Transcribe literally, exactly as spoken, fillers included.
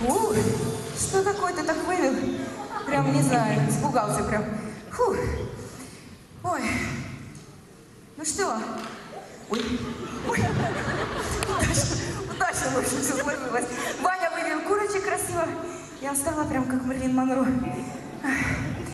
Фу, что такое ты так вывел? Прям, не знаю, испугался прям. Фу. Ой. Ну что? Ой. Ой. Удачно, удачно, в общем, все сложилось. Ваня вывел курочек красиво. Я стала прям как Мерлин Монро.